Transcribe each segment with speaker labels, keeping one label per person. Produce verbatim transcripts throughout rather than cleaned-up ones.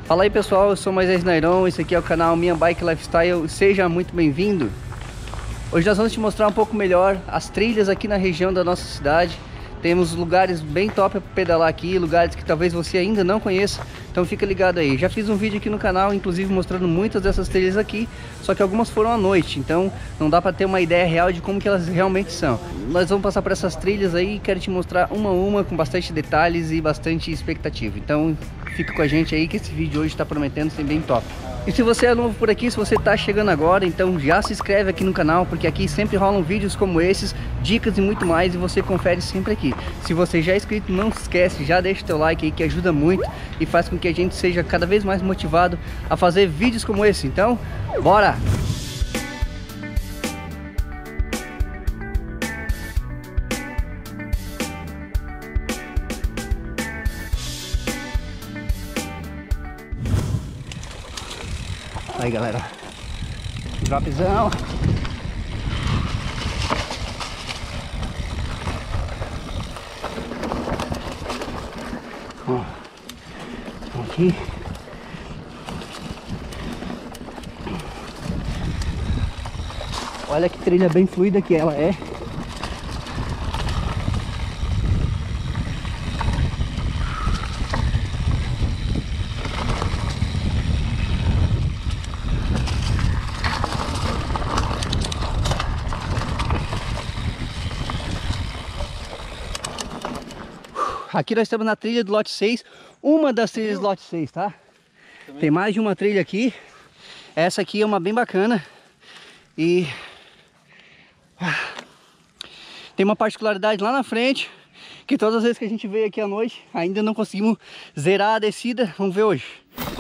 Speaker 1: Fala aí pessoal, eu sou Moisés Nairon, esse aqui é o canal Minha Bike Lifestyle, seja muito bem-vindo. Hoje nós vamos te mostrar um pouco melhor as trilhas aqui na região da nossa cidade. Temos lugares bem top para pedalar aqui, lugares que talvez você ainda não conheça, então fica ligado aí. Já fiz um vídeo aqui no canal, inclusive mostrando muitas dessas trilhas aqui, só que algumas foram à noite, então não dá para ter uma ideia real de como que elas realmente são. Nós vamos passar por essas trilhas aí e quero te mostrar uma a uma com bastante detalhes e bastante expectativa. Então fica com a gente aí que esse vídeo hoje está prometendo ser bem top. E se você é novo por aqui, se você está chegando agora, então já se inscreve aqui no canal, porque aqui sempre rolam vídeos como esses, dicas e muito mais, e você confere sempre aqui. Se você já é inscrito, não se esquece, já deixa o teu like aí que ajuda muito e faz com que a gente seja cada vez mais motivado a fazer vídeos como esse. Então, bora! Aí galera, dropzão. Ó, aqui. Olha que trilha bem fluida que ela é. Aqui nós estamos na trilha do lote seis, uma das trilhas do lote seis, tá? Também. Tem mais de uma trilha aqui. Essa aqui é uma bem bacana. E tem uma particularidade lá na frente, que todas as vezes que a gente veio aqui à noite, ainda não conseguimos zerar a descida. Vamos ver hoje.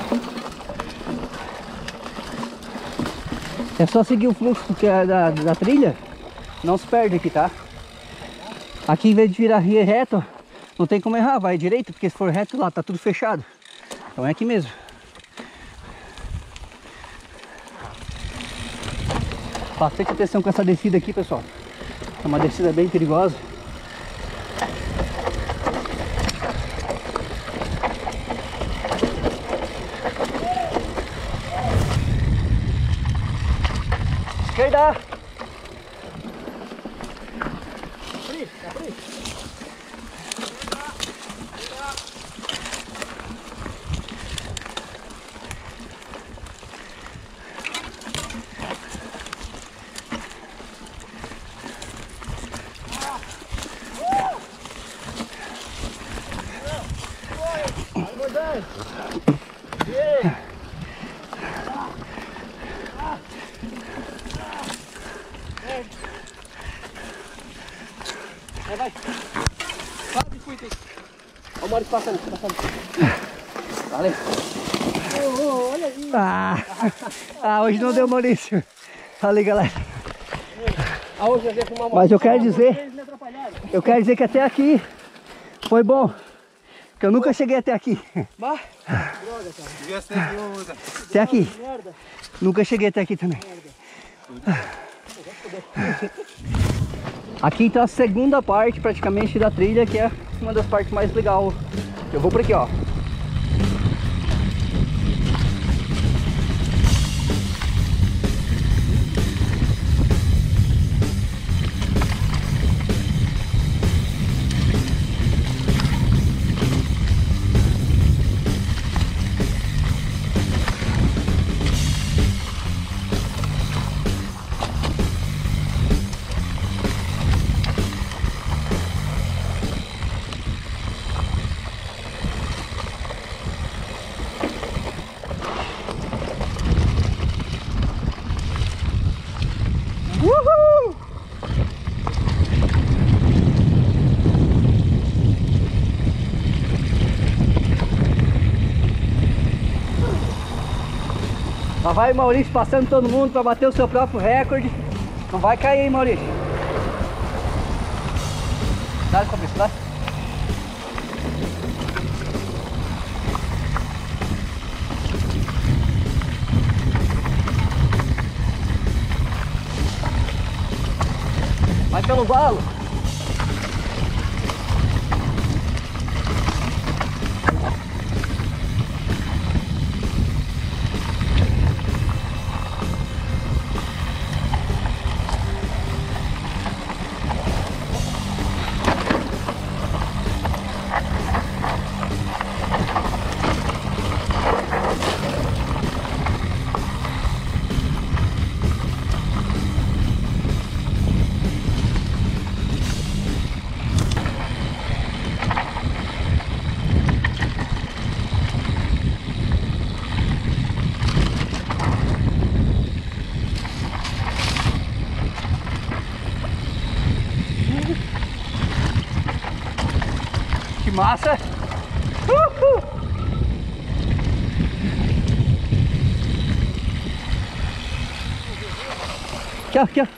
Speaker 1: É só seguir o fluxo que é da, da trilha, não se perde aqui, tá? Aqui em vez de virar reto, não tem como errar, vai direito, porque se for reto lá tá tudo fechado. Então é aqui mesmo. Bastante atenção com essa descida aqui, pessoal. É uma descida bem perigosa. Esquerda! Abri, abri. Vai, vai. Quase fui, tem. Olha o Maurício passando, passando. Valeu. Oh, oh, olha aí. Ah, ah, hoje não deu, Maurício. Falei, galera. Ah, hoje eu fumar uma. Mas eu quero dizer, eu quero dizer que até aqui foi bom. Que eu nunca cheguei até aqui. Bah, droga, cara. Até aqui. Nunca cheguei até aqui também. Aqui então a segunda parte praticamente da trilha, que é uma das partes mais legais. Eu vou por aqui, ó. Uhul! Lá vai o Maurício passando todo mundo para bater o seu próprio recorde. Não vai cair, hein, Maurício? Dá de cabeça, vai. Vai pelo valo. massa! Uhul. Aqui, ó, aqui, ó.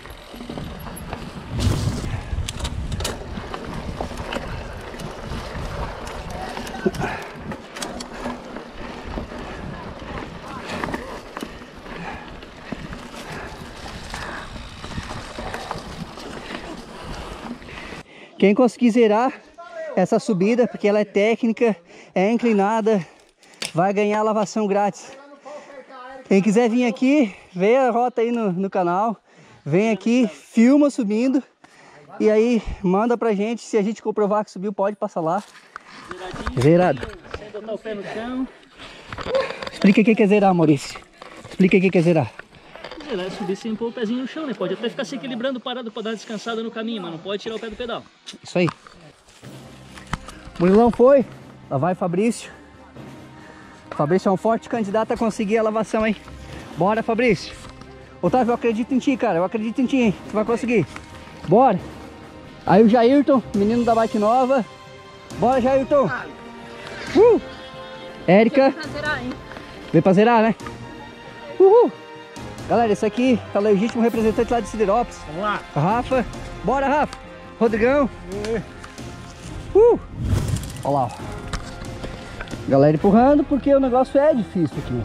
Speaker 1: Quem conseguir zerar essa subida, porque ela é técnica, é inclinada, vai ganhar a lavação grátis. Quem quiser vir aqui, vê a rota aí no, no canal, vem aqui, filma subindo e aí manda pra gente. Se a gente comprovar que subiu, pode passar lá. Zerado.
Speaker 2: Sem botar o pé no chão.
Speaker 1: Explica o que é zerar, Maurício. Explica o que é zerar.
Speaker 2: Zerar é subir sem pôr o pezinho no chão, né? Pode até ficar se equilibrando parado para dar uma descansada no caminho, mas não pode tirar o pé do pedal.
Speaker 1: Isso aí. Murilão foi, lá vai Fabrício. Fabrício é um forte candidato a conseguir a lavação aí. Bora, Fabrício. Otávio, eu acredito em ti, cara. Eu acredito em ti, hein? Tu vai conseguir. Bora. Aí o Jairton, menino da bike nova. Bora, Jairton. Uh! Érica. Veio pra zerar, né? Uhul. Galera, esse aqui é o legítimo representante lá de Siderópolis.
Speaker 2: Vamos lá.
Speaker 1: Rafa. Bora, Rafa. Rodrigão. Uh! Olha lá, ó. Galera empurrando porque o negócio é difícil aqui.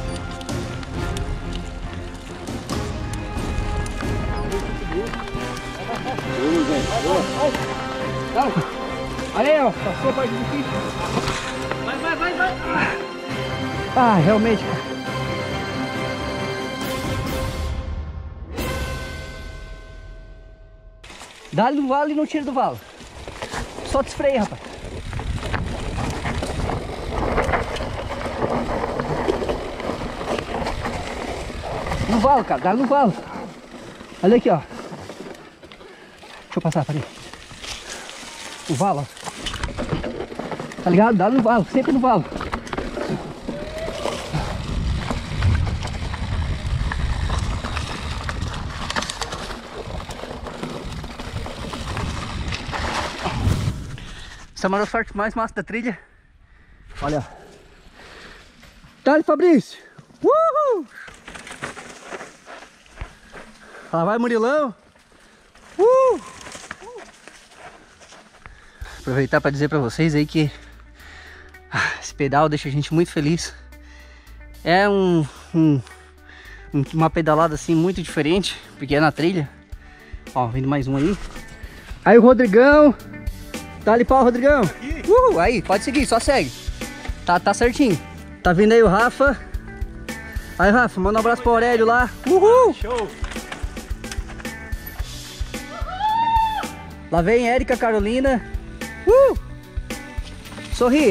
Speaker 1: Olha aí, ó. Passou a parte difícil.
Speaker 2: Vai, vai, vai, vai.
Speaker 1: Ah, realmente, cara. Dá-lhe no valo e não tira do valo. Só desfreia, rapaz. No valo, cara. Dá-lhe no valo. Olha aqui, ó. Deixa eu passar, peraí. O valo, ó. Tá ligado? Dá-lhe no valo. Sempre no valo. Essa é uma das partes mais massas da trilha. Olha. Dale, Fabrício. Uhul! Lá vai, Murilão. Uh! Aproveitar para dizer para vocês aí que ah, esse pedal deixa a gente muito feliz. É um, um, uma pedalada assim muito diferente, porque é na trilha. Ó, vindo mais um aí. Aí o Rodrigão. Tá ali pau, Rodrigão. Uhul, aí, pode seguir, só segue. Tá, tá certinho. Tá vindo aí o Rafa. Aí, Rafa, manda um abraço pro Aurélio lá. Uhul! Show! Lá vem Érica, Carolina. Uh! Sorria.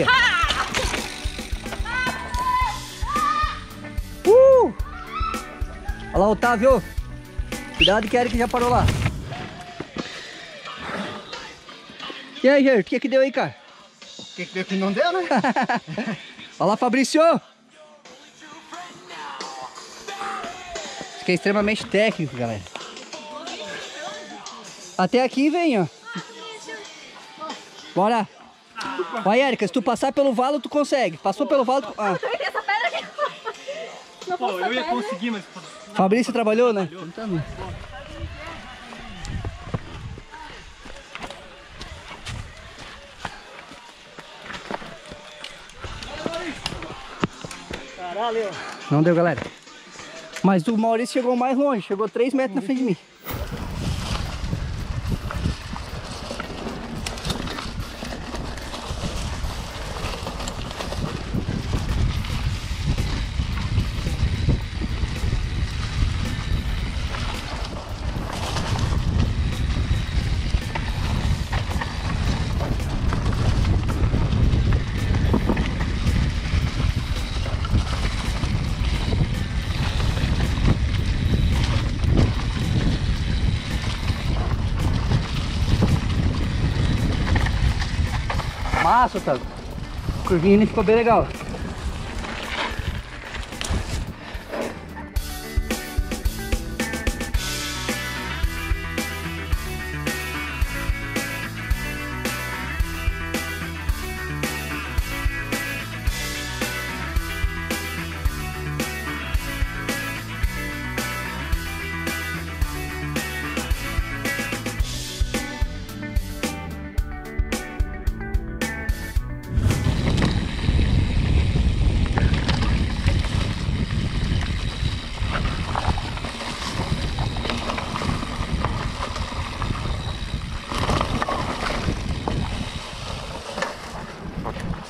Speaker 1: Uh! Olha lá, Otávio. Cuidado que a Érica já parou lá. E aí, Jair, o que que deu aí, cara?
Speaker 3: O que que deu que não deu, né?
Speaker 1: Olha lá, Fabrício! Isso aqui é extremamente técnico, galera. Até aqui vem, ó. Bora! Vai, Érica, se tu passar pelo valo, tu consegue. Passou pelo valo, tu... Ah.
Speaker 4: Essa pedra aqui. Não
Speaker 2: Pô, eu ia conseguir, mas...
Speaker 1: Fabrício trabalhou, né? Então,
Speaker 2: Caralho.
Speaker 1: não deu, galera. Mas o Maurício chegou mais longe, chegou três metros na frente de mim. Massa, tá? Curvinha ficou bem legal.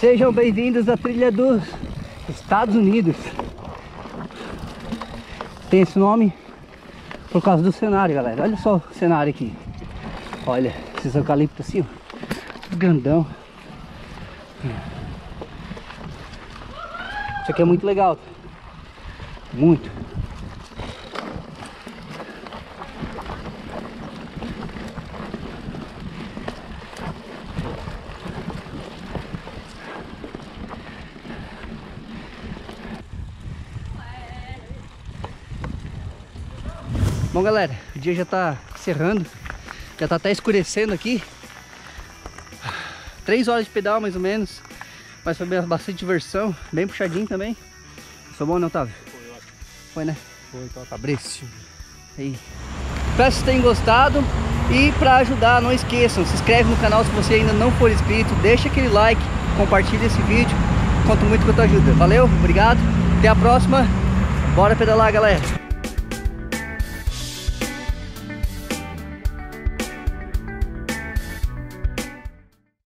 Speaker 1: Sejam bem-vindos à trilha dos Estados Unidos. Tem esse nome por causa do cenário, galera. Olha só o cenário aqui. Olha, esses eucaliptos assim, ó, grandão. Isso aqui é muito legal. Muito. Bom, galera, o dia já tá encerrando, já tá até escurecendo aqui. Três horas de pedal mais ou menos, mas foi bastante diversão, bem puxadinho também. Foi bom, não, Otávio?
Speaker 3: Foi ótimo.
Speaker 1: Foi, né?
Speaker 3: Foi, então tá bríssimo.
Speaker 1: Aí. Espero que vocês tenham gostado e para ajudar, não esqueçam, se inscreve no canal se você ainda não for inscrito, deixa aquele like, compartilha esse vídeo, conto muito com a tua ajuda. Valeu, obrigado, até a próxima, bora pedalar, galera!